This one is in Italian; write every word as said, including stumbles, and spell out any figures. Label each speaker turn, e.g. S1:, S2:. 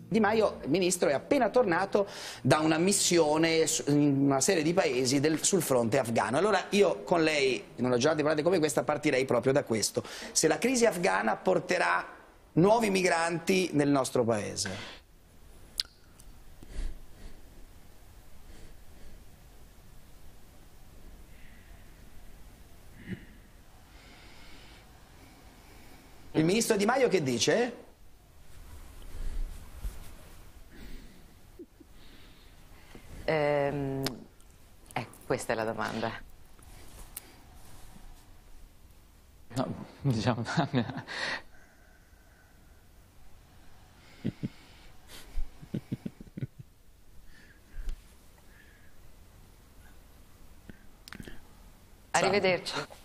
S1: Di Maio, ministro, è appena tornato da una missione in una serie di paesi del, sul fronte afghano. Allora io con lei, in una giornata importante come questa, partirei proprio da questo. Se la crisi afghana porterà nuovi migranti nel nostro paese. Il ministro Di Maio che dice?
S2: Ehm, eh, questa è la domanda.
S3: No, diciamo...
S2: Arrivederci.